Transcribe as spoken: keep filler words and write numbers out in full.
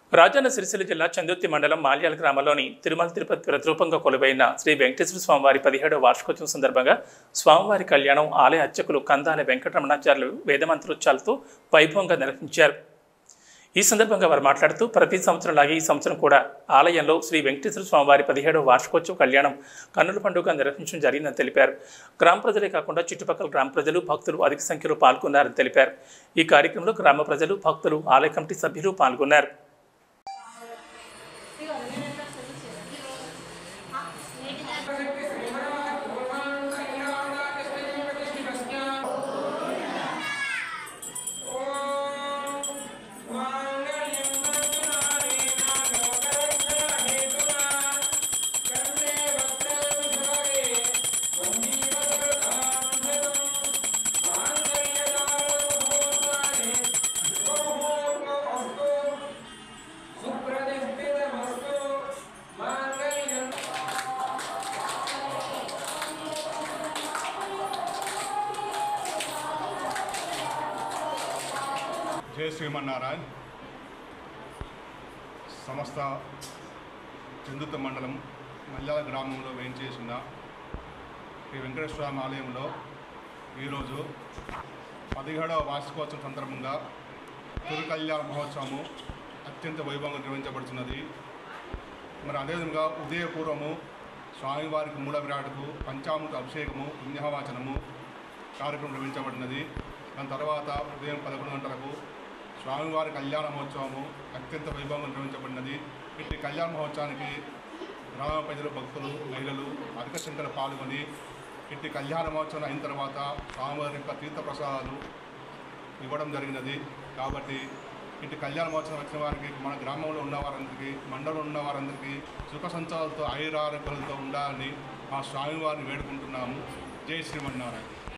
రాజన్న సిరిసిల్ల జిల్లా చందుర్తి మండలం మాల్యాల గ్రామంలోని తిరుమల తిరుపతి ప్రతిరూపంగా కొలువైన శ్రీ వెంకటేశ్వర స్వామివారి పదిహేడవ వార్షికోత్సవం సందర్భంగా స్వామివారి కళ్యాణం ఆలయ అర్చకులు కందాల వెంకటరమణాచార్యులు వేదమంత్రోచ్చాలతో వైభవంగా నిర్వహించారు. ఈ సందర్భంగా వారు మాట్లాడుతూ ప్రతి సంవత్సరం లాగే ఈ సంవత్సరం కూడా ఆలయంలో శ్రీ వెంకటేశ్వర స్వామివారి పదిహేడవ వార్షికోత్సవ కళ్యాణం కన్నుల పండుగ నిర్వహించడం జరిగిందని తెలిపారు. గ్రామ ప్రజలే కాకుండా చుట్టుపక్కల గ్రామ ప్రజలు భక్తులు అధిక సంఖ్యలో పాల్గొన్నారని తెలిపారు. ఈ కార్యక్రమంలో గ్రామ ప్రజలు భక్తులు ఆలయ కమిటీ సభ్యులు పాల్గొన్నారు. జయ శ్రీమన్నారాయణ. సమస్త చందుర్తి మండలం మల్యాల గ్రామంలో వేయించేసిన శ్రీ వెంకటేశ్వర స్వామి ఆలయంలో ఈరోజు పదిహేడవ వార్షికోత్సవం సందర్భంగా తిరు కళ్యాణ మహోత్సవము అత్యంత వైభవంగా నిర్వహించబడుతున్నది. మరి అదేవిధంగా ఉదయపూర్వము స్వామివారికి మూల విరాటకు పంచామృత అభిషేకము పుణ్యవాచనము కార్యక్రమం నిర్వహించబడినది. దాని తర్వాత ఉదయం పదకొండు గంటలకు స్వామివారి కళ్యాణ మహోత్సవము అత్యంత వైభవంగా నిర్వహించబడినది. ఇట్టి కళ్యాణ మహోత్సవానికి గ్రామ ప్రజలు భక్తులు మహిళలు అధిక సంఖ్యలో పాల్గొని ఇట్టి కళ్యాణ మహోత్సవం అయిన తర్వాత స్వామివారి యొక్క తీర్థప్రసాదాలు ఇవ్వడం జరిగినది. కాబట్టి ఇటు కళ్యాణ మహోత్సవం వచ్చిన వారికి మన గ్రామంలో ఉన్న వారందరికీ మండలంలో ఉన్న వారందరికీ సుఖ సంచాలతో ఆయురారోగ్యాలతో ఉండాలని మా స్వామివారిని వేడుకుంటున్నాము. జై శ్రీమన్నారాయణ.